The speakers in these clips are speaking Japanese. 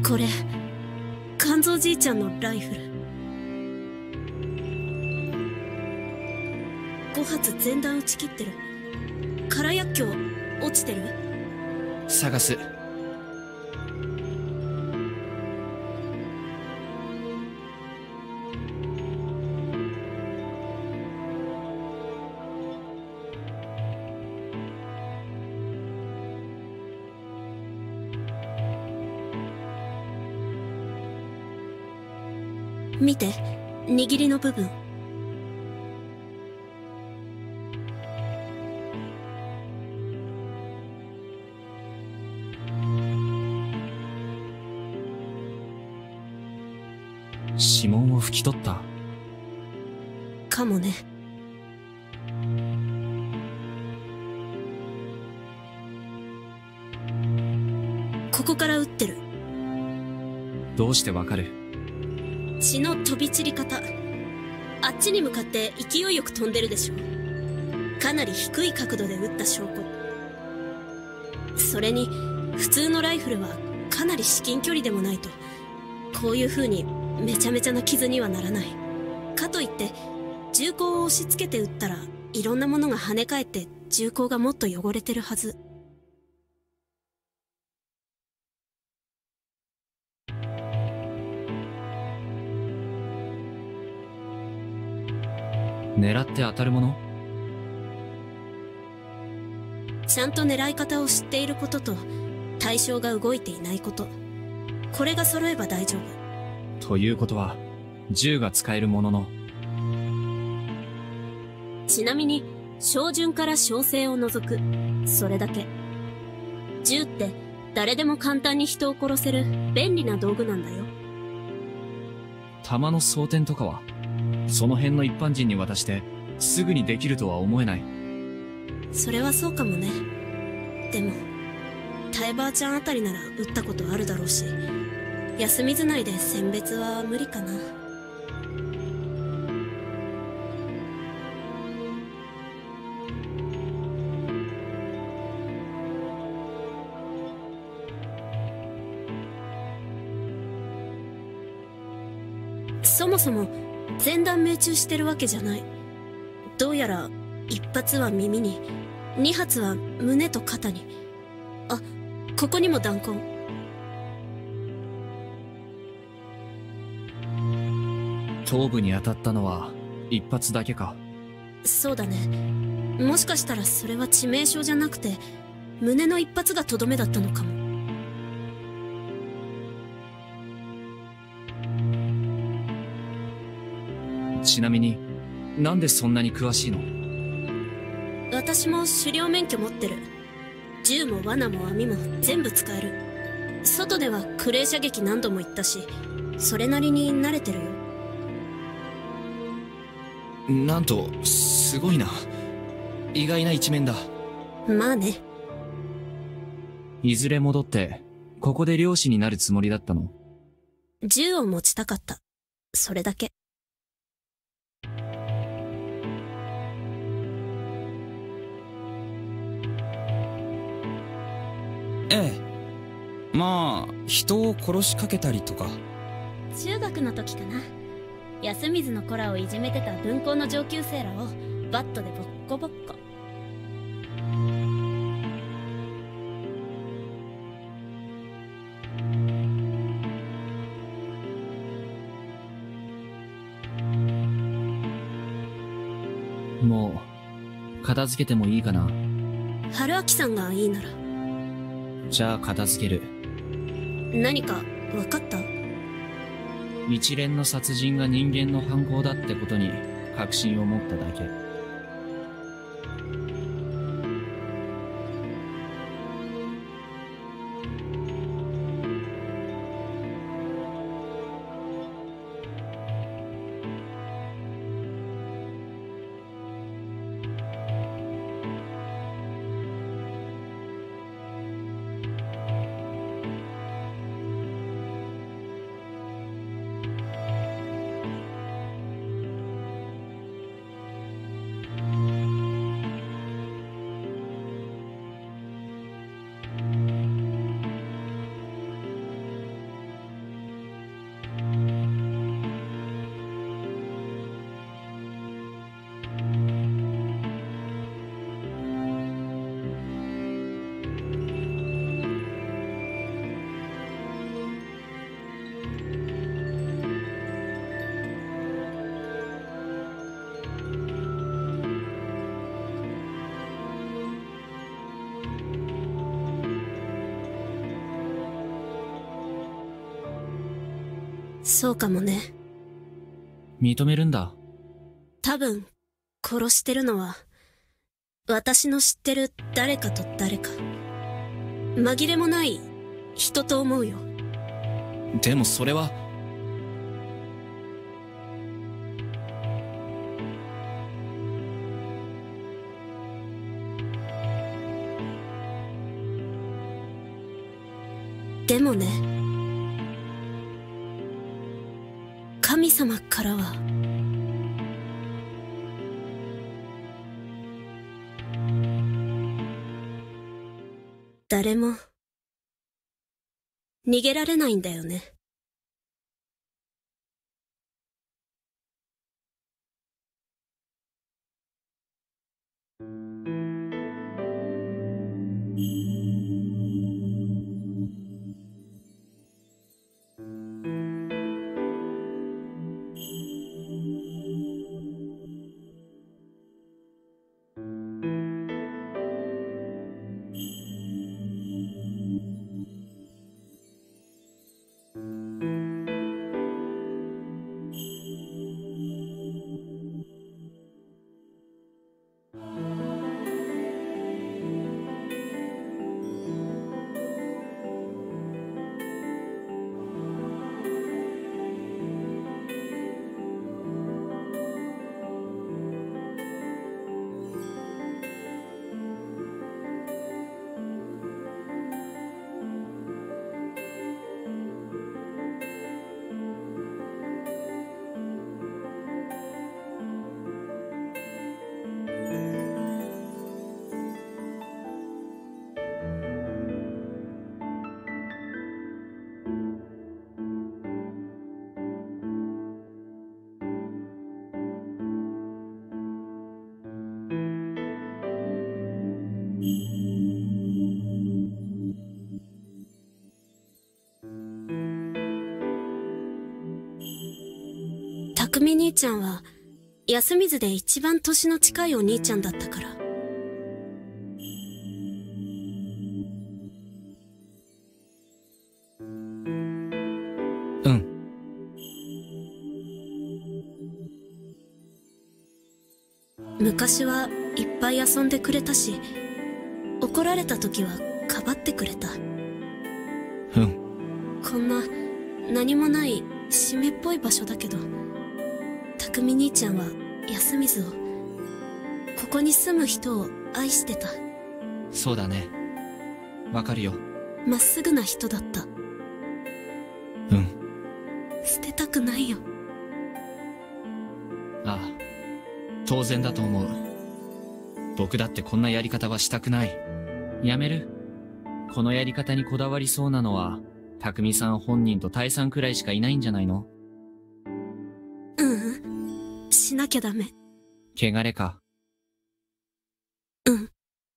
これ肝臓じいちゃんのライフル。5発全弾撃ち切ってる。空薬莢落ちてる？ 探す。 見て、握りの部分。 指紋を拭き取った。 かもね。ここから撃ってる。 どうしてわかる？ 血の飛び散り方。あっちに向かって勢いよく飛んでるでしょ。かなり低い角度で撃った証拠。それに普通のライフルはかなり至近距離でもないとこういう風にめちゃめちゃな傷にはならない。かといって銃口を押し付けて撃ったらいろんなものが跳ね返って銃口がもっと汚れてるはず。 狙って当たるもの？ ちゃんと狙い方を知っていることと対象が動いていないこと、これが揃えば大丈夫。 ということは銃が使えるものの。 ちなみに小銃から小銃を除く、それだけ。銃って誰でも簡単に人を殺せる便利な道具なんだよ。 弾の装填とかはその辺の一般人に渡してすぐにできるとは思えない。 それはそうかもね。でもタエばあちゃんあたりなら撃ったことあるだろうし、休みずないで選別は無理かな。そもそも全弾命中してるわけじゃない。どうやら1発は耳に、2発は胸と肩に。あ、ここにも弾痕。 頭部に当たったのは一発だけか。 そうだね。もしかしたらそれは致命傷じゃなくて胸の一発がとどめだったのかも。 ちなみになんでそんなに詳しいの？ 私も狩猟免許持ってる。銃も罠も網も全部使える。外ではクレー射撃何度も行ったし、それなりに慣れてるよ。 なんとすごいな。意外な一面だ。 まあね。 いずれ戻ってここで漁師になるつもりだったの？ 銃を持ちたかった。それだけ。 ええ。まあ人を殺しかけたりとか。 中学の時かな。安水の子らをいじめてた分校の上級生らをバットでボッコボッコ。 もう片付けてもいいかな？ 春明さんがいいなら。 じゃあ片付ける。 何か分かった？ 一連の殺人が人間の犯行だってことに確信を持っただけ。 そうかもね。 認めるんだ。 多分、殺してるのは、私の知ってる誰かと誰か。紛れもない人と思うよ。 でもそれは。 でもね、神様からは、誰も逃げられないんだよね。匠兄ちゃんは安水で一番年の近いお兄ちゃんだったから。 うん。 昔はいっぱい遊んでくれたし、怒られた時はかばってくれた。 うん。 こんな何もない湿っぽい場所だけど、匠兄ちゃんは安水を、ここに住む人を愛してた。 そうだね。わかるよ。 まっすぐな人だった。 うん。 捨てたくないよ。 ああ、当然だと思う。僕だってこんなやり方はしたくない。やめる？このやり方にこだわりそうなのは、匠さん本人と大さんくらいしかいないんじゃないの？ しなきゃダメ。 汚れか。 うん。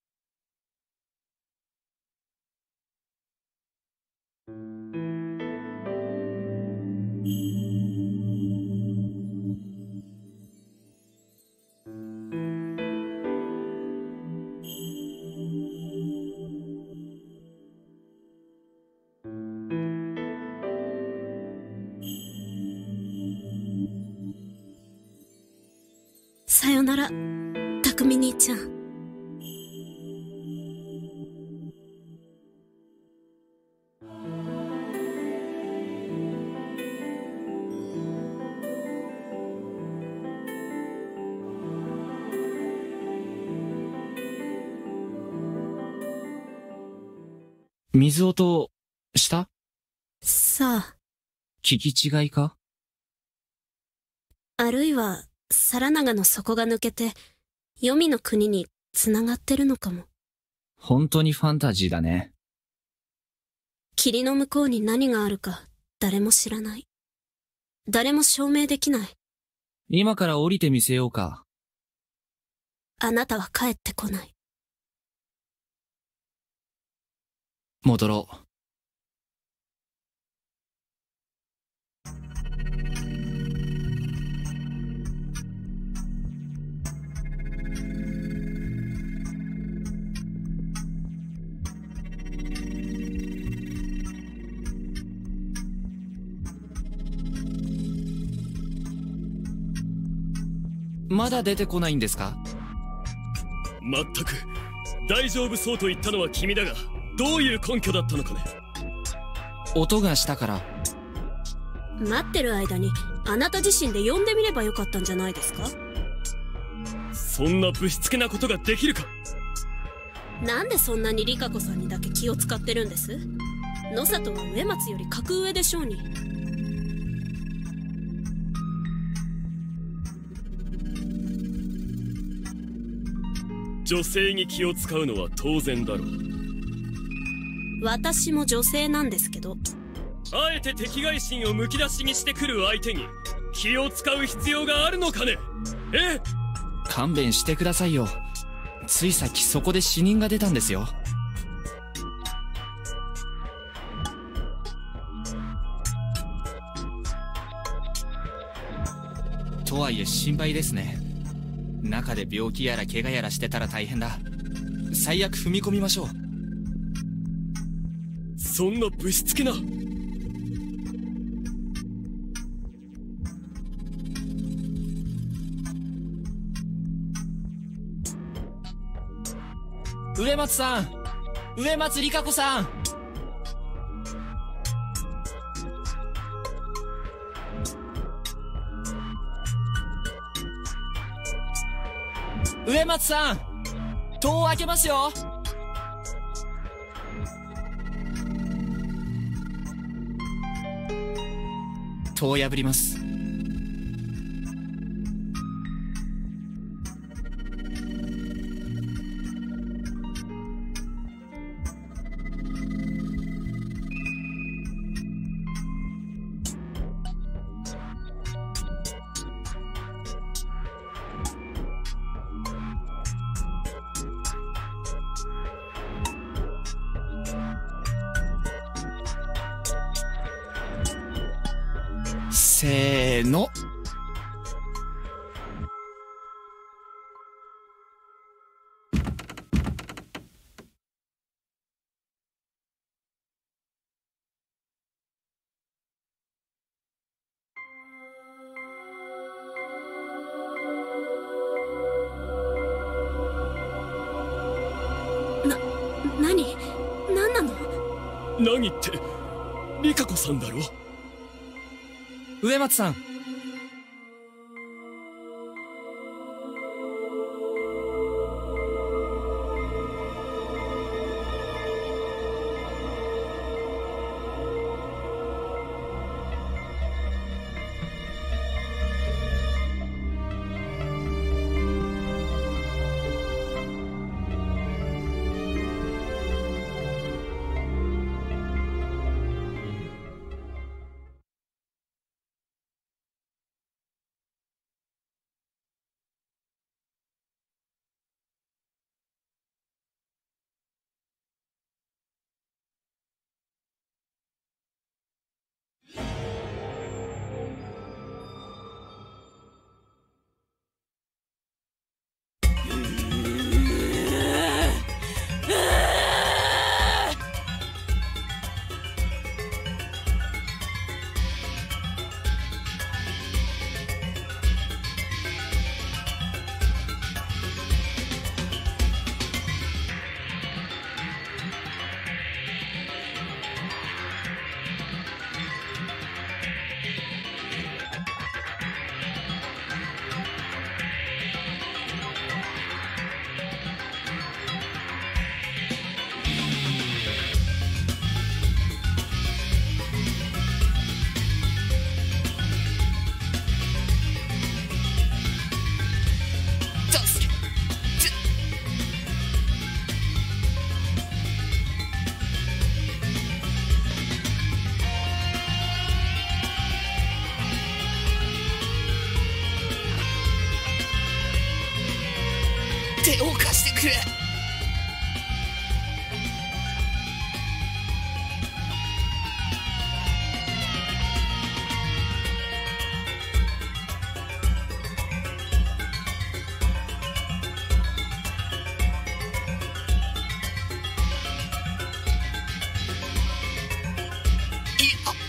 さよなら、匠兄ちゃん。 水音、した？ さあ。 聞き違いか？ あるいは、皿長の底が抜けて、黄泉の国に繋がってるのかも。 本当にファンタジーだね。 霧の向こうに何があるか、誰も知らない。誰も証明できない。 今から降りてみせようか。 あなたは帰ってこない。 戻ろう。 まだ出てこないんですか？ まったく大丈夫そうと言ったのは君だが、どういう根拠だったのかね。 音がしたから。 待ってる間にあなた自身で呼んでみればよかったんじゃないですか？ そんなぶしつけなことができるか。 なんでそんなにリカ子さんにだけ気を使ってるんです？野里は植松より格上でしょうに。 女性に気を使うのは当然だろう。 私も女性なんですけど。 あえて敵外心をむき出しにしてくる相手に気を使う必要があるのかね。 勘弁してくださいよ。ついさっきそこで死人が出たんですよ。とはいえ心配ですね。中で病気やら怪我やらしてたら大変だ。最悪踏み込みましょう。 そんなぶしつけな。 植松さん、植松里香子さん。植松さん、戸を開けますよ。戸を破ります。せーの。 何なの？ 何ってリカ子さんだろ。 植松さん。手を貸してくれ。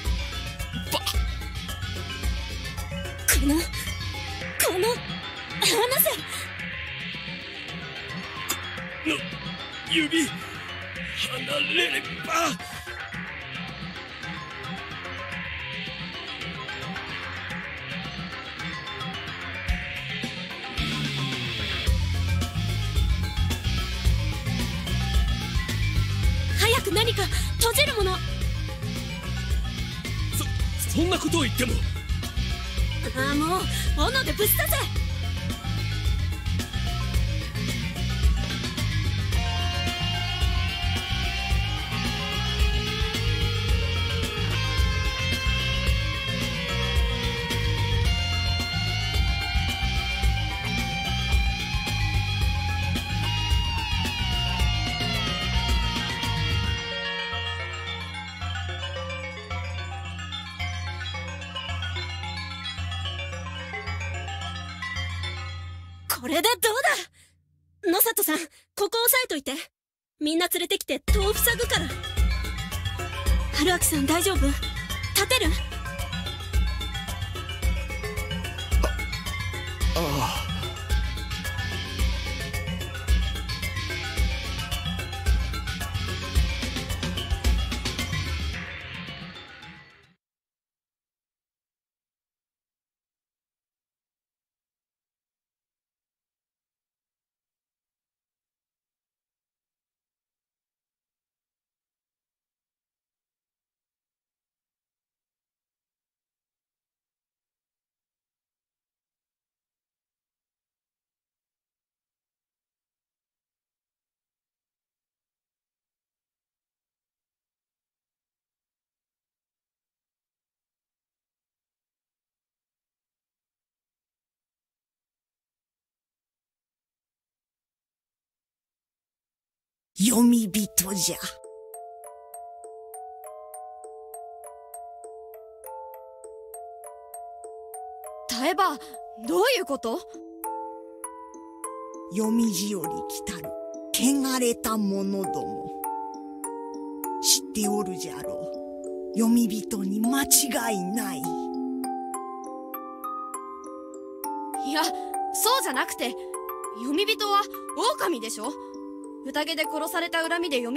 この指離れれば。 早く何か閉じるもの。 そんなことを言っても。 ああ、もう斧でぶっ刺せ。これでどうだ。野里さん、ここ押さえといて。みんな連れてきて戸を塞ぐから。春明さん大丈夫？立てる？ ああ。 読み人じゃ。 タエバ、どういうこと？ 読み字より来たる汚れた者ども、知っておるじゃろう。読み人に間違いない。 いや、そうじゃなくて、読み人は狼でしょ。宴で殺された恨みで蘇った。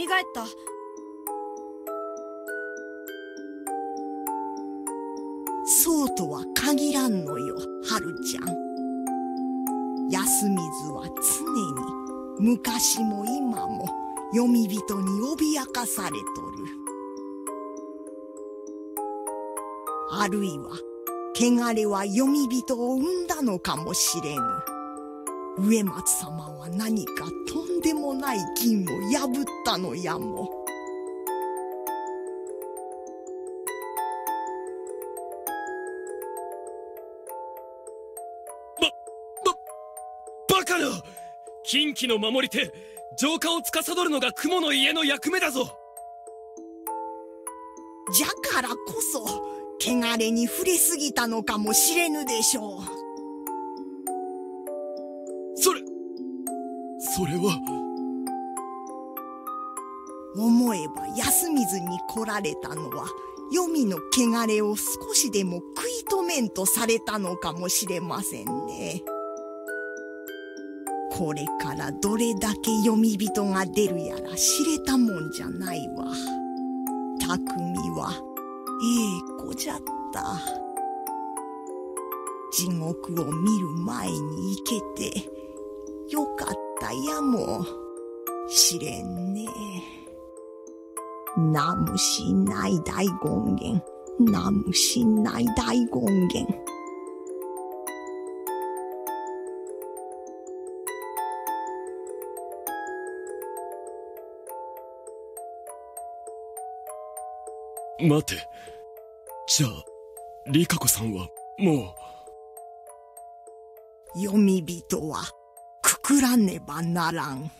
そうとは限らんのよ、春ちゃん。安水は常に昔も今も読み人に脅かされとる。あるいは汚れは読み人を生んだのかもしれぬ。植松様は何かとんでもない禁を破ったのやも。 バカな！禁忌の守り手、浄化を司るのが雲の家の役目だぞ。 じゃからこそ汚れに触れすぎたのかもしれぬでしょう。 それは。 思えば安水に来られたのは黄泉の汚れを少しでも食い止めんとされたのかもしれませんね。これからどれだけ読み人が出るやら知れたもんじゃないわ。匠はええ子じゃった。地獄を見る前に行けてよかったやもしれんね。ナムシ内大権現、ナムシ内大権現。 待て。じゃあリカ子さんはもう。読み人はくくらねばならん。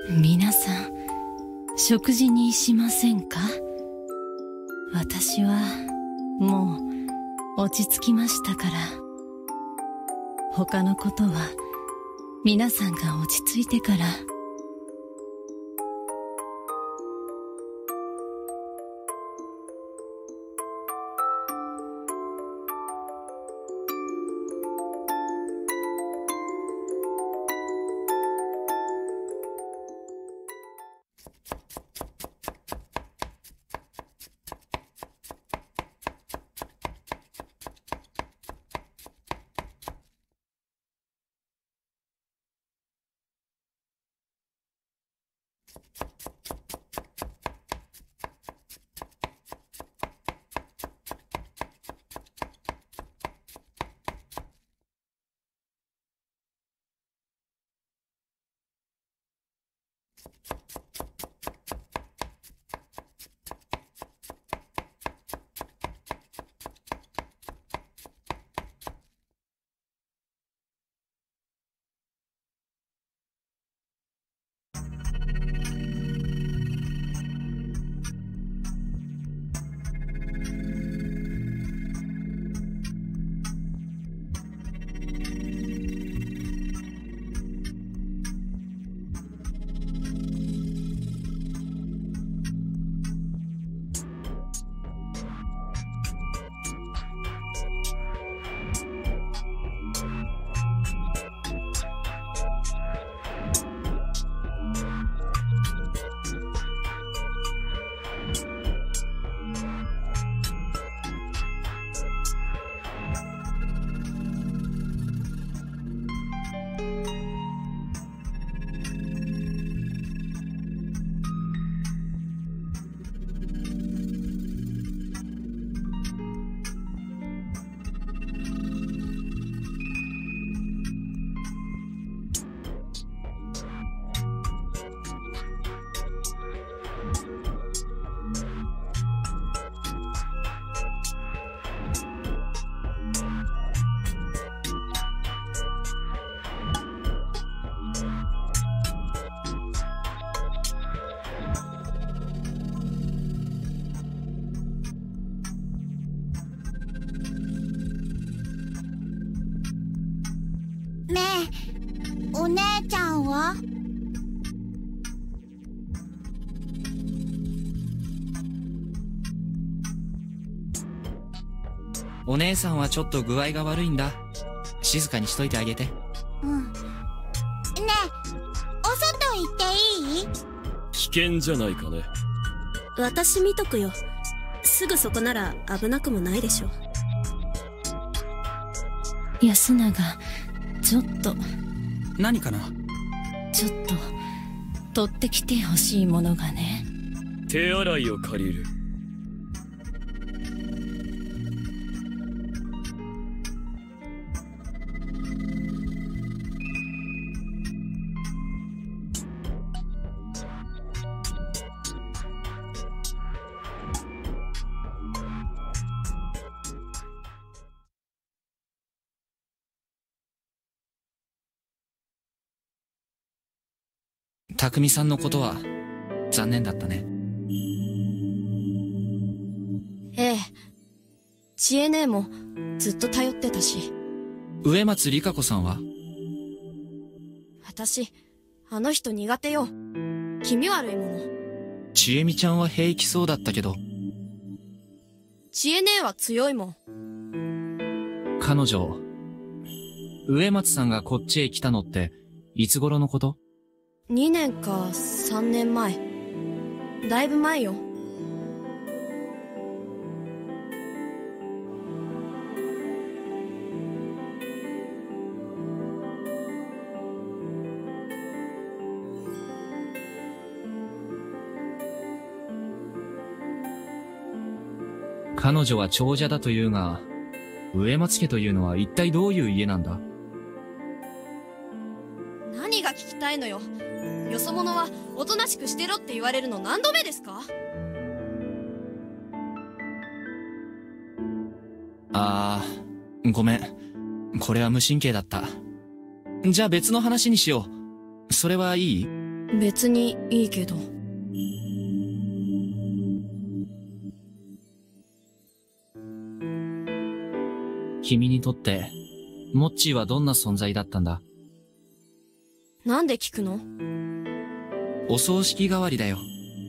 皆さん、食事にしませんか？私はもう落ち着きましたから。他のことは皆さんが落ち着いてから。 ねえ、お姉ちゃんは？ お姉さんはちょっと具合が悪いんだ。静かにしといてあげて。 うん。ねえ、お外行っていい？ 危険じゃないかね。 私見とくよ。すぐそこなら危なくもないでしょ。 安永、ちょっと。 何かな？ ちょっと取ってきてほしいものがね。 手洗いを借りる。 匠さんのことは残念だったね。 ええ。知恵姉もずっと頼ってたし。 植松里香子さんは？ 私、あの人苦手よ。気味悪いもの。 千恵美ちゃんは平気そうだったけど。 知恵姉は強いもん。 彼女、植松さんがこっちへ来たのっていつ頃のこと？ 2年か3年前。だいぶ前よ。 彼女は長者だというが、植松家というのは一体どういう家なんだ？ 何が聞きたいのよ。よそ者はおとなしくしてろって言われるの何度目ですか？ ごめん。これは無神経だった。じゃあ別の話にしよう。それはいい？ 別にいいけど。 君にとって、モッチーはどんな存在だったんだ？ なんで聞くの？ お葬式代わりだよ。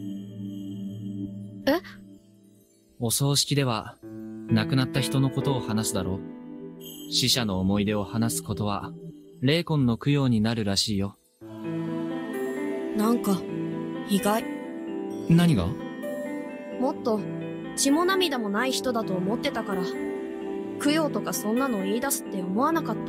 え？ お葬式では、亡くなった人のことを話すだろう。死者の思い出を話すことは、霊魂の供養になるらしいよ。 なんか、意外。 何が？ もっと、血も涙もない人だと思ってたから、供養とかそんなの言い出すって思わなかった。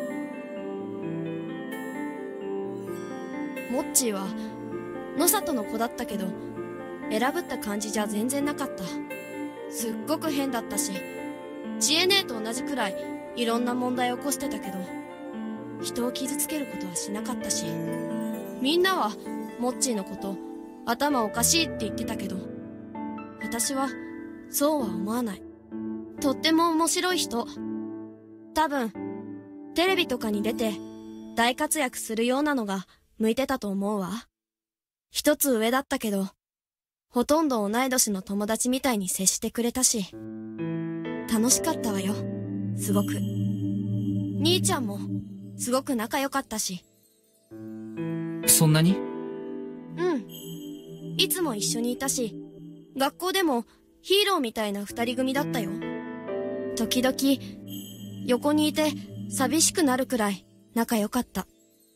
モッチーは、野里の子だったけど、選ぶった感じじゃ全然なかった。すっごく変だったし、知恵姉と同じくらいいろんな問題を起こしてたけど、人を傷つけることはしなかったし、みんなはモッチーのこと頭おかしいって言ってたけど、私はそうは思わない。とっても面白い人。多分、テレビとかに出て大活躍するようなのが向いてたと思うわ。一つ上だったけど、ほとんど同い年の友達みたいに接してくれたし、楽しかったわよ。すごく。兄ちゃんも、すごく仲良かったし。 そんなに？ うん。いつも一緒にいたし、学校でもヒーローみたいな二人組だったよ。時々、横にいて寂しくなるくらい仲良かった。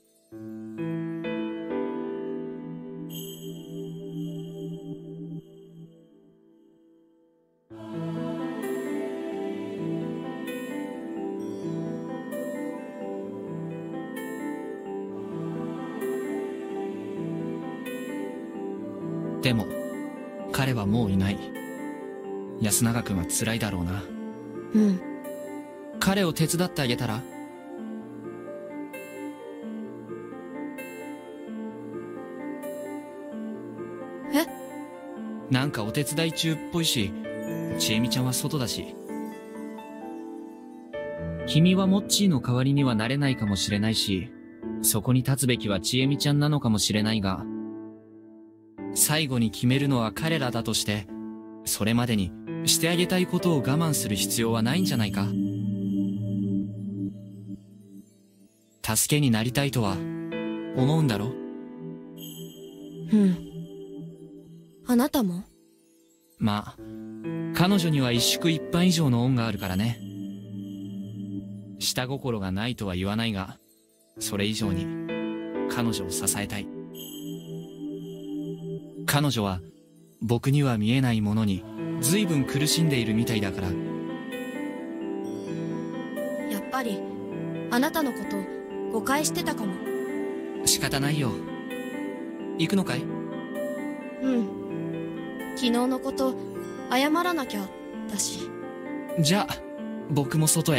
でも、彼はもういない。安永くんは辛いだろうな。 うん。 彼を手伝ってあげたら？ え？ なんかお手伝い中っぽいし、ちえみちゃんは外だし。君はモッチーの代わりにはなれないかもしれないし、そこに立つべきはちえみちゃんなのかもしれないが、最後に決めるのは彼らだとして、それまでにしてあげたいことを我慢する必要はないんじゃないか？助けになりたいとは思うんだろ？ うん。あなたも？ まあ、彼女には一宿一飯以上の恩があるからね。下心がないとは言わないが、それ以上に彼女を支えたい。彼女は僕には見えないものに随分苦しんでいるみたいだから。 やっぱりあなたのこと誤解してたかも。 仕方ないよ。行くのかい？ うん。昨日のこと謝らなきゃだし。 じゃあ僕も外へ。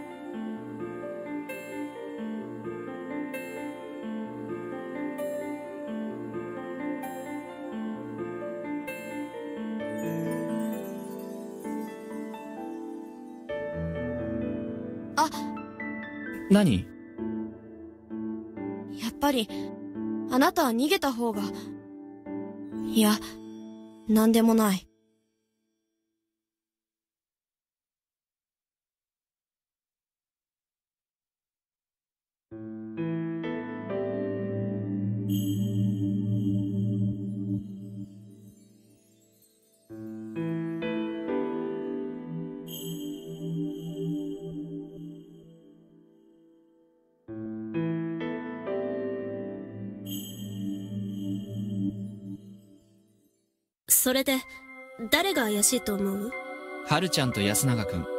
あ、 何？ やっぱりあなたは逃げた方が。いや、なんでもない。 それで、誰が怪しいと思う？ 春ちゃんと安永くん。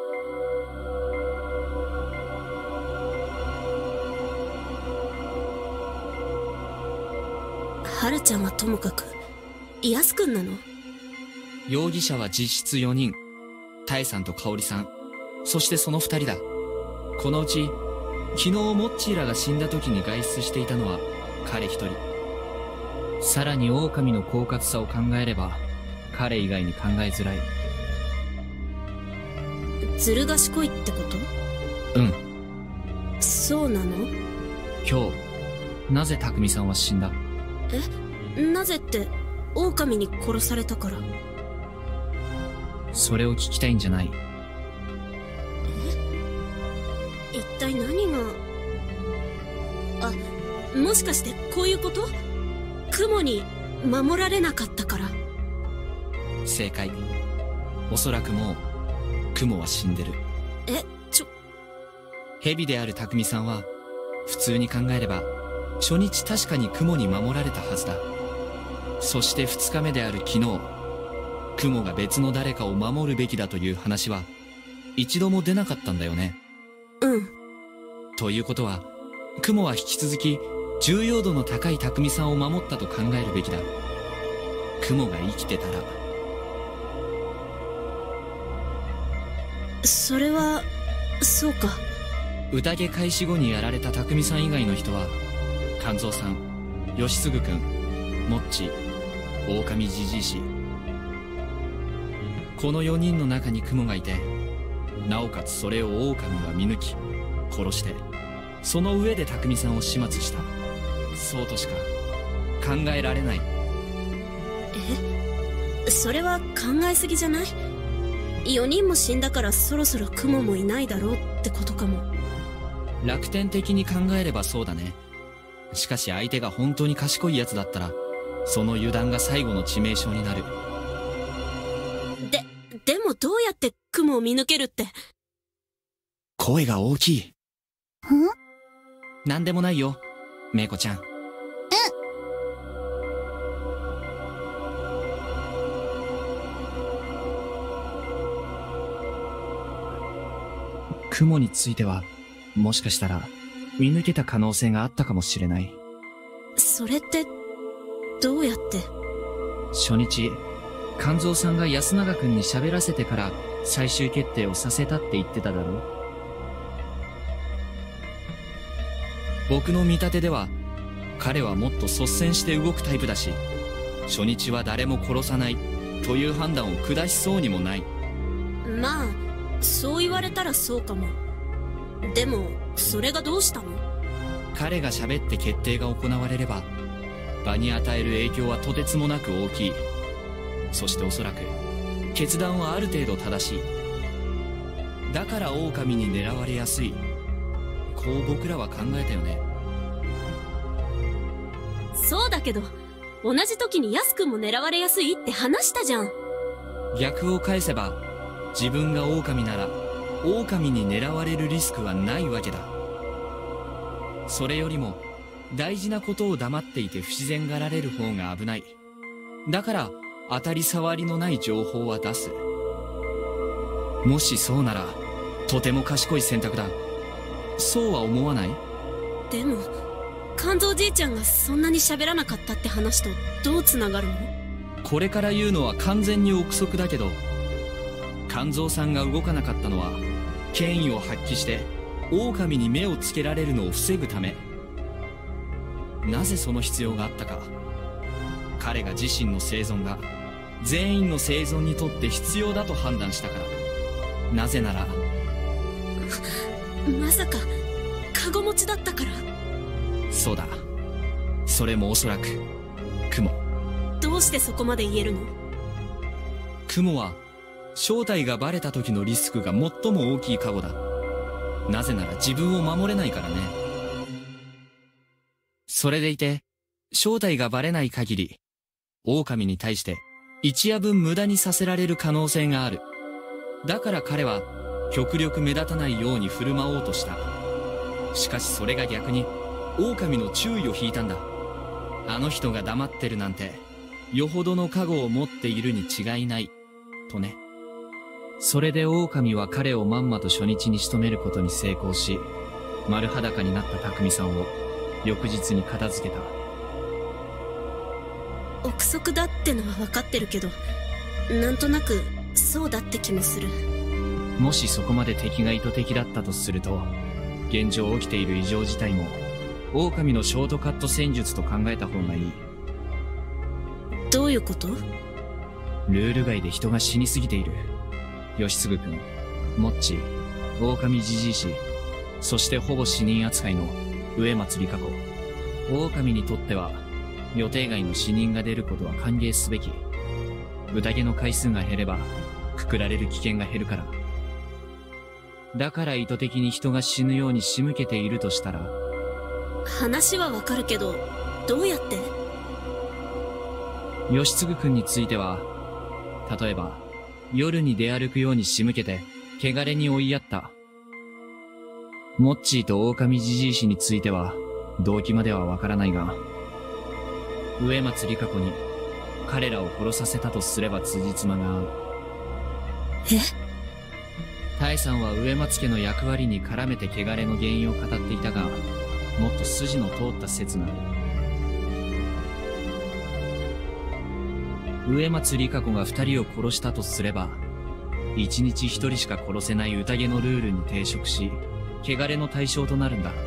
春ちゃんはともかく、安くんなの？ 容疑者は実質4人。タエさんと香織さん。そしてその2人だ。このうち、昨日モッチーらが死んだ時に外出していたのは彼1人。さらに狼の狡猾さを考えれば、彼以外に考えづらい。 ずる賢いってこと？ うん。 そうなの？ 今日、なぜ匠さんは死んだ？ なぜって、狼に殺されたから。 それを聞きたいんじゃない。 一体何が。もしかしてこういうこと？雲に守られなかったから。 正解。おそらくもう雲は死んでる。蛇である匠さんは普通に考えれば初日確かに雲に守られたはずだ。そして2日目である昨日、雲が別の誰かを守るべきだという話は一度も出なかったんだよね。 うん。 ということは雲は引き続き重要度の高い匠さんを守ったと考えるべきだ。雲が生きてたら。 それはそうか。 宴開始後にやられた匠さん以外の人は勘三さん、吉次君、モッチ、狼じじいし、この4人の中に雲がいて、なおかつそれを狼は見抜き殺して、その上で匠さんを始末した。そうとしか考えられない。 それは考えすぎじゃない？ 4 人も死んだからそろそろ雲もいないだろうってことかも。 楽天的に考えればそうだね。しかし相手が本当に賢いやつだったらその油断が最後の致命傷になる。 でもどうやって雲を見抜けるって。 声が大きい。なんでもないよ、メイコちゃん。雲についてはもしかしたら見抜けた可能性があったかもしれない。 それってどうやって？ 初日勘三さんが安永君に喋らせてから最終決定をさせたって言ってただろ。僕の見立てでは彼はもっと率先して動くタイプだし、初日は誰も殺さないという判断を下しそうにもない。 まあそう言われたらそうかも。でもそれがどうしたの？ 彼が喋って決定が行われれば場に与える影響はとてつもなく大きい。そしておそらく決断はある程度正しい。だから狼に狙われやすい、こう僕らは考えたよね。 そうだけど同じ時にヤス君も狙われやすいって話したじゃん。 逆を返せば自分が狼なら狼に狙われるリスクはないわけだ。それよりも大事なことを黙っていて不自然がられる方が危ない。だから当たり障りのない情報は出す。もしそうならとても賢い選択だ。そうは思わない？ でも勘三じいちゃんがそんなに喋らなかったって話とどうつながるの？ これから言うのは完全に憶測だけど、勘三さんが動かなかったのは権威を発揮して狼に目をつけられるのを防ぐため。なぜその必要があったか。彼が自身の生存が全員の生存にとって必要だと判断したから。なぜならまさかカゴ持ちだったから？ そうだ。それもおそらく雲。 どうしてそこまで言えるの？ 雲は正体がバレた時のリスクが最も大きいカゴだ。なぜなら自分を守れないからね。それでいて正体がバレない限り狼に対して一夜分無駄にさせられる可能性がある。だから彼は極力目立たないように振る舞おうとした。しかしそれが逆に狼の注意を引いたんだ。あの人が黙ってるなんてよほどの加護を持っているに違いないとね。それで狼は彼をまんまと初日に仕留めることに成功し、丸裸になった匠さんを翌日に片付けた。 憶測だってのは分かってるけど、なんとなくそうだって気もする。 もしそこまで敵が意図的だったとすると、現状起きている異常事態も狼のショートカット戦術と考えた方がいい。 どういうこと？ ルール外で人が死にすぎている。吉次君、モッチ、狼じじいし、そしてほぼ死人扱いの植松里香子。狼にとっては予定外の死人が出ることは歓迎すべき。宴の回数が減れば、くくられる危険が減るから。だから意図的に人が死ぬように仕向けているとしたら、 話はわかるけど、どうやって？ 義継君については、例えば、夜に出歩くように仕向けて、汚れに追いやった。モッチーと狼じじい氏については、動機まではわからないが、植松里香子に、彼らを殺させたとすれば辻褄が合う。 え？ タエさんは植松家の役割に絡めて汚れの原因を語っていたが、もっと筋の通った説がある。植松里香子が二人を殺したとすれば、一日一人しか殺せない宴のルールに抵触し、汚れの対象となるんだ。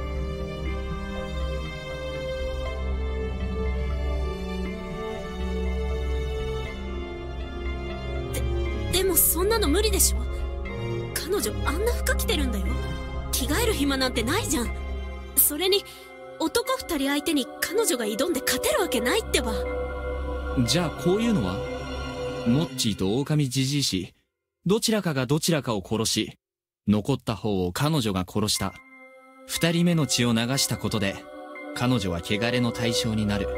でもそんなの無理でしょ。彼女あんな服着てるんだよ。着替える暇なんてないじゃん。それに男二人相手に彼女が挑んで勝てるわけないってば。 じゃあこういうのは？モッチーと狼じじい氏、どちらかがどちらかを殺し、残った方を彼女が殺した。二人目の血を流したことで、彼女は汚れの対象になる。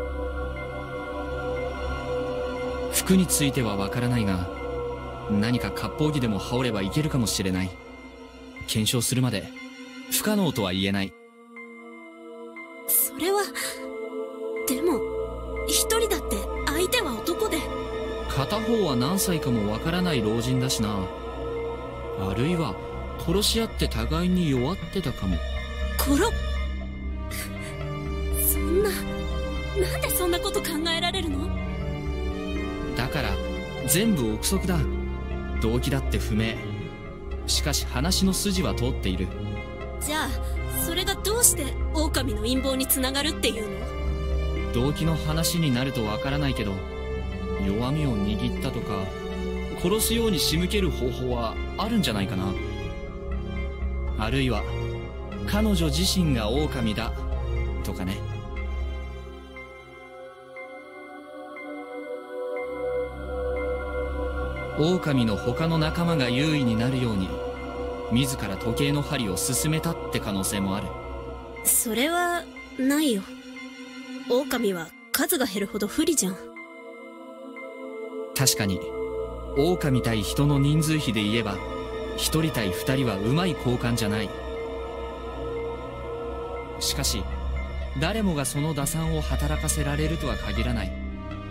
服についてはわからないが、何か割烹着でも羽織ればいけるかもしれない。検証するまで、不可能とは言えない。 それは、でも、一人だって相手は男で。 片方は何歳かもわからない老人だしな。あるいは、殺し合って互いに弱ってたかも。 そんな、なんでそんなこと考えられるの？ だから、全部憶測だ。動機だって不明。しかし話の筋は通っている。 じゃあ、それがどうして狼の陰謀につながるっていうの？ 動機の話になるとわからないけど、弱みを握ったとか、殺すように仕向ける方法はあるんじゃないかな。あるいは、彼女自身が狼だ、とかね。狼の他の仲間が優位になるように、自ら時計の針を進めたって可能性もある。 それは、ないよ。狼は数が減るほど不利じゃん。 確かに、狼対人の人数比で言えば、一人対二人はうまい交換じゃない。しかし、誰もがその打算を働かせられるとは限らない。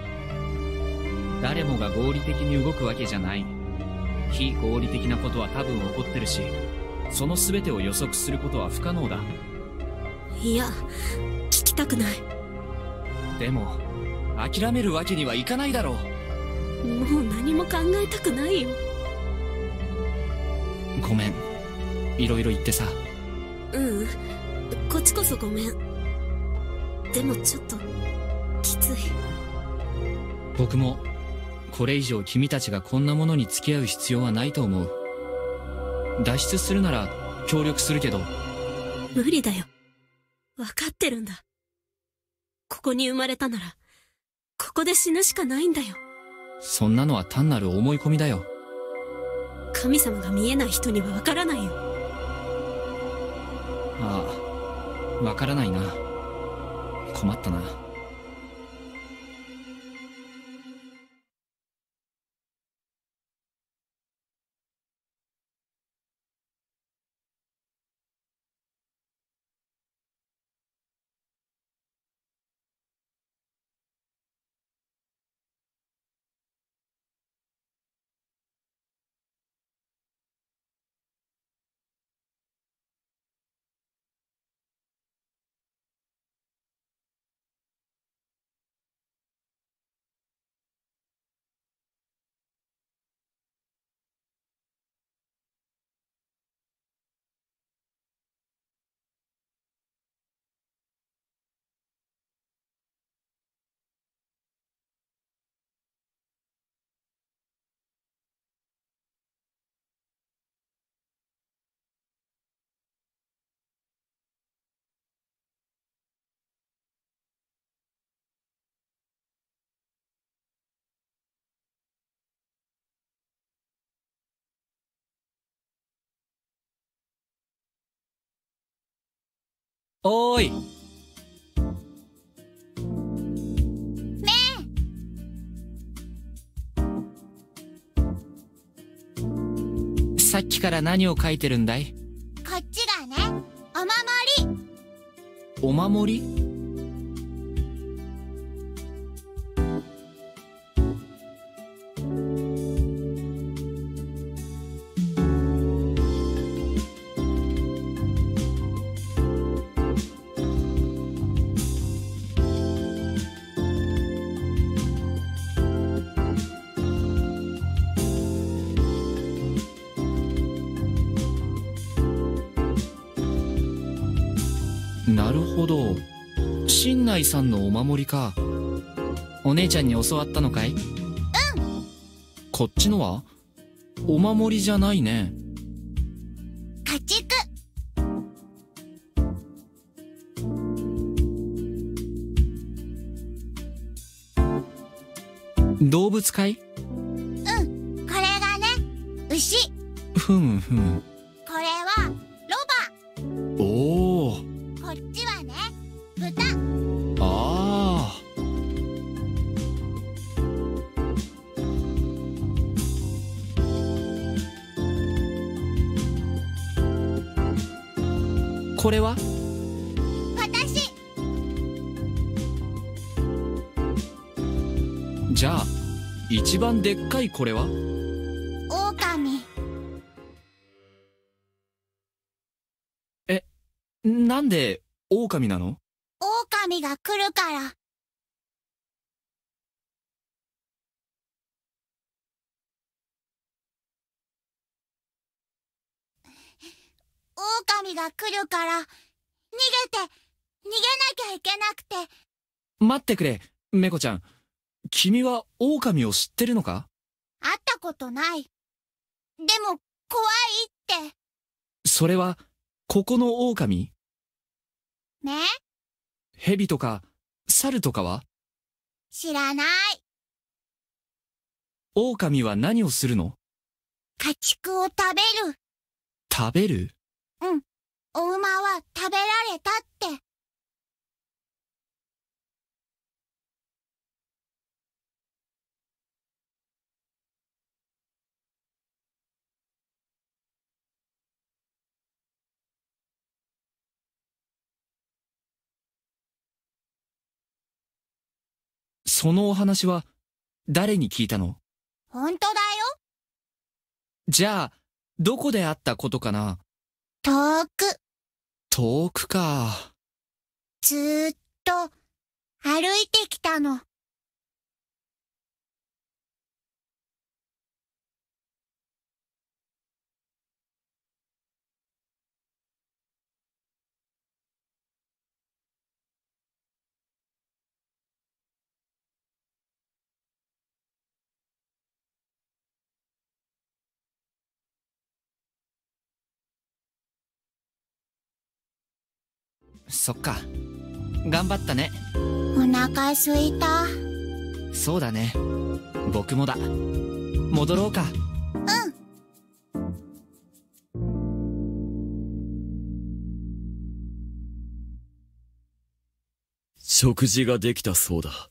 誰もが合理的に動くわけじゃない。非合理的なことは多分起こってるし、その全てを予測することは不可能だ。 いや、聞きたくない。 でも、諦めるわけにはいかないだろう。 もう何も考えたくないよ。 ごめん。いろいろ言ってさ。 こっちこそごめん。でもちょっと、きつい。 僕も、これ以上君たちがこんなものに付き合う必要はないと思う。脱出するなら協力するけど。 無理だよ。わかってるんだ。ここに生まれたなら、ここで死ぬしかないんだよ。 そんなのは単なる思い込みだよ。 神様が見えない人にはわからないよ。 ああ、わからないな。困ったな。 おーい。さっきから何を書いてるんだい？ こっちがね、お守り。 お守り？なるほど。新内さんのお守りか。お姉ちゃんに教わったのかい？うん。こっちのはお守りじゃないね。 家畜。 動物かい？ うん、これがね、牛。 ふむふむ。 これはロバ。 おお。 こっちはね、豚。 ああ。これは？ 私。 じゃあ一番でっかいこれは？ 狼。 なんで狼なの？ 狼が来るから。狼が来るから、逃げなきゃいけなくて。 待ってくれ、メコちゃん。君は狼を知ってるのか？ 会ったことない。でも、怖いって。 それは、ここの狼？ ね？ 蛇とか、猿とかは？ 知らない。 狼は何をするの？ 家畜を食べる。 食べる？ うん。お馬は食べられたって。 そのお話は、誰に聞いたの？ 本当だよ。 じゃあ、どこで会ったことかな？ 遠く。 遠くか。 ずーっと歩いてきたの。 そっか。頑張ったね。 お腹すいた。 そうだね。僕もだ。戻ろうか。 うん。 食事ができたそうだ。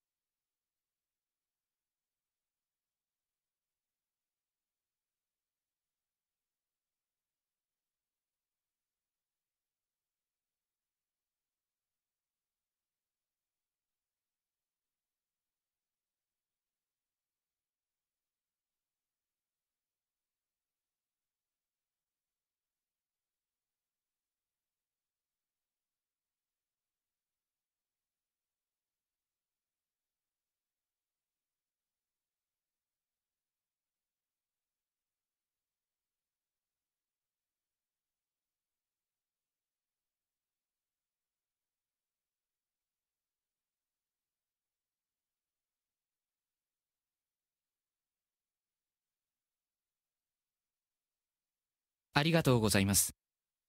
ありがとうございます。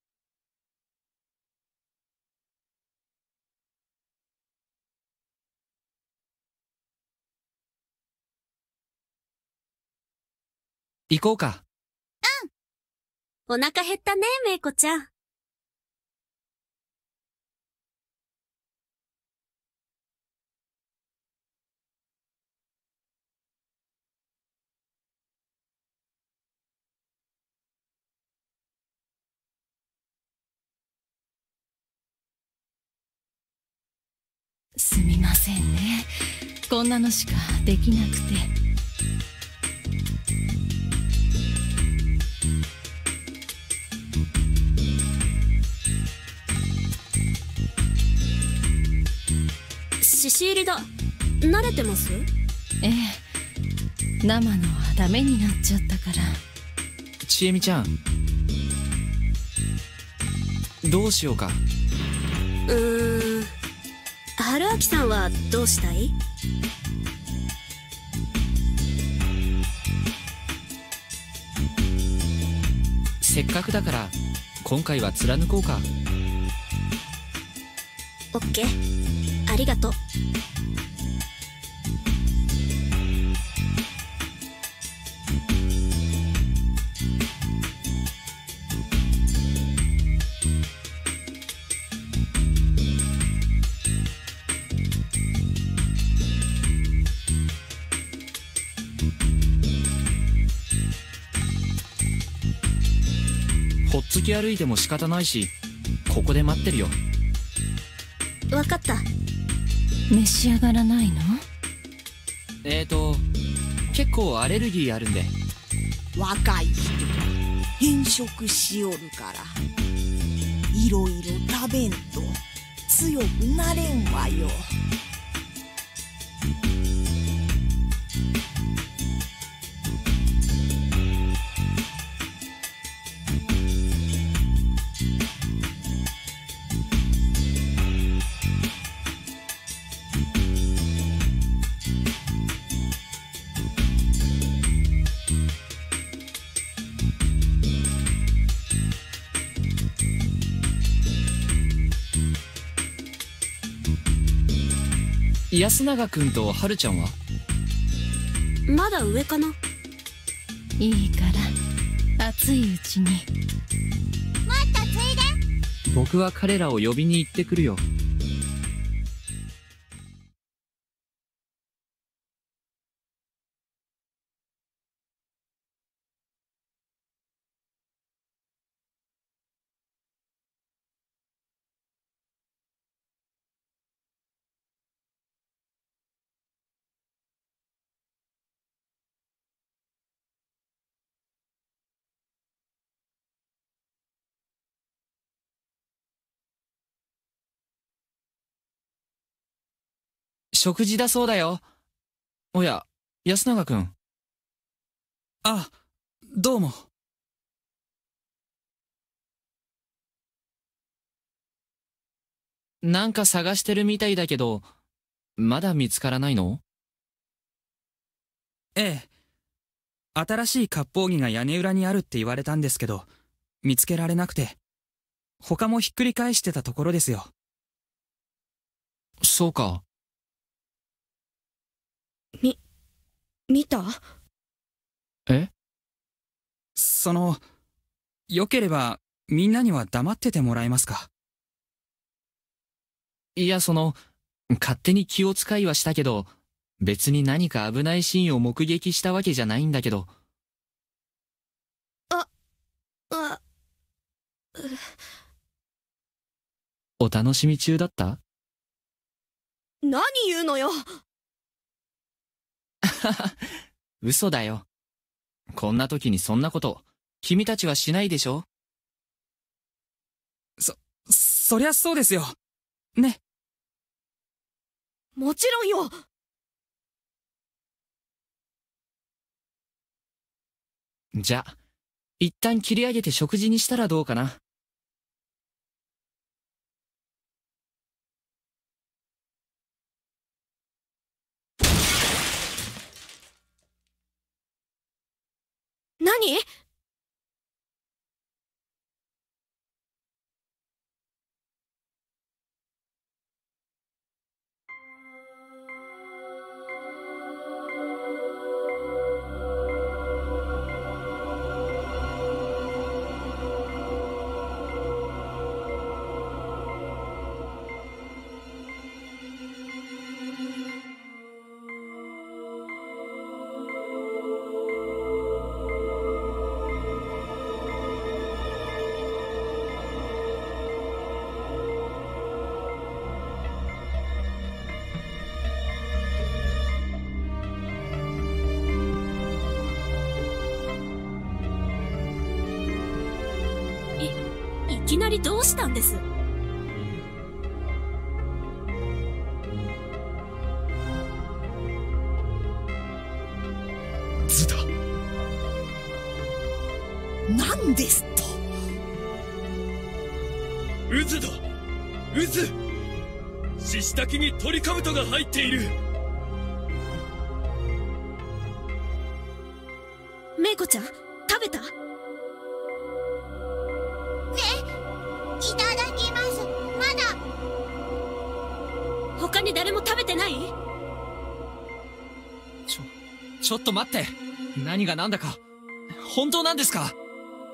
行こうか。 お腹減ったね、メイコちゃん。 すみませんね。こんなのしかできなくて。 獅子入りだ。慣れてます？ ええ、生のはダメになっちゃったから。 ちえみちゃん、どうしようか。 春明さんはどうしたい？ せっかくだから今回は貫こうか。 オッケー、ありがとう。 ほっつき歩いても仕方ないし、ここで待ってるよ。 わかった。 召し上がらないの？ 結構アレルギーあるんで。 若い人は変色しよるからいろいろ食べんと強くなれんわよ。 安永くんと春ちゃんは？ まだ上かな。 いいから熱いうちに。 もっとついで。 僕は彼らを呼びに行ってくるよ。食事だそうだよ。おや、安永くん。 あ、どうも。 なんか探してるみたいだけど、まだ見つからないの？ ええ。新しい割烹着が屋根裏にあるって言われたんですけど、見つけられなくて。他もひっくり返してたところですよ。 そうか。 見た？ え？ よければみんなには黙っててもらえますか？ いや、勝手に気を使いはしたけど、別に何か危ないシーンを目撃したわけじゃないんだけど。お楽しみ中だった？ 何言うのよ。 嘘だよ。こんな時にそんなこと、君たちはしないでしょ？ そりゃそうですよ。ね。 もちろんよ。 じゃ、一旦切り上げて食事にしたらどうかな。 何？ きなりどうしたんです？ ズだ。 何ですと？ 渦だ、渦。獅子滝にトリカブトが入っている。 メイコちゃん、食べた？ ね、いただきます。まだ。 他に誰も食べてない？ ちょっと待って。何が何だか。本当なんですか？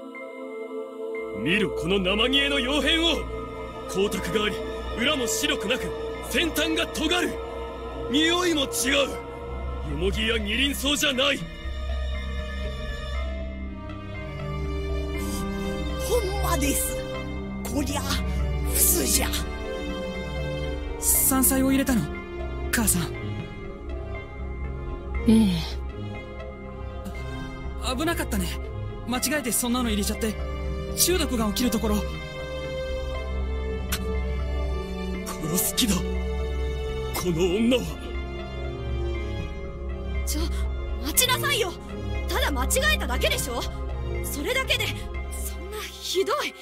見ろ、この生煮えの傭変を。光沢があり、裏も白くなく、先端が尖る。匂いも違う。よもぎや二輪草じゃない。 ほんまです。こりゃフスじゃ。 山菜を入れたの、母さん。 ええ。 危なかったね。間違えてそんなの入れちゃって中毒が起きるところ。 殺す気だ、この女は。 待ちなさいよ。ただ間違えただけでしょ。それだけでそんなひどい。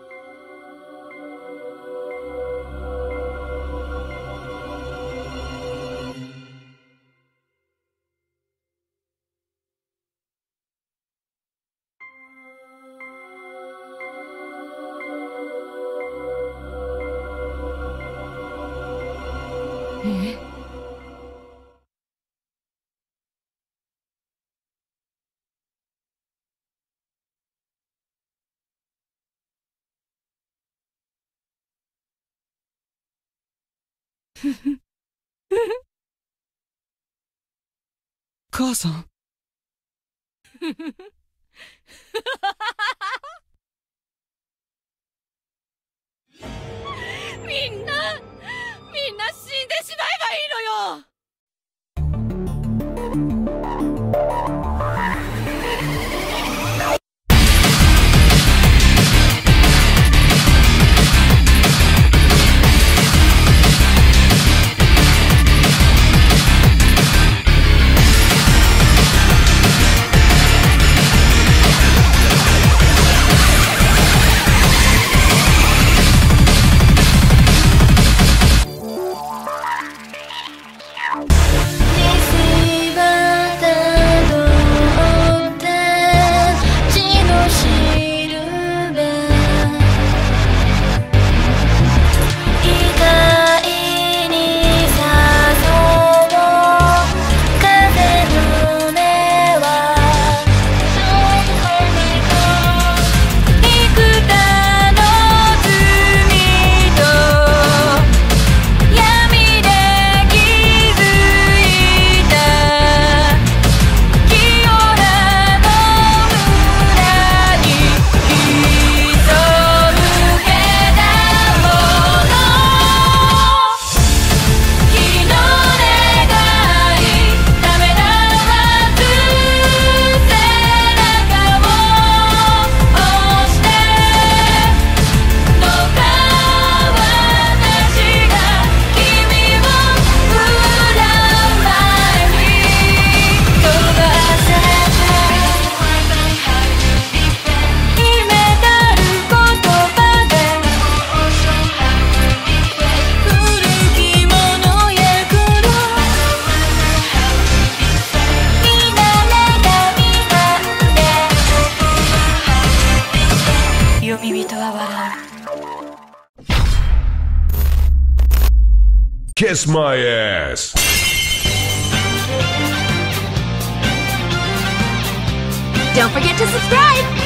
母さん。 みんな死んでしまえばいいのよ。 Kiss my ass. Don't forget to subscribe!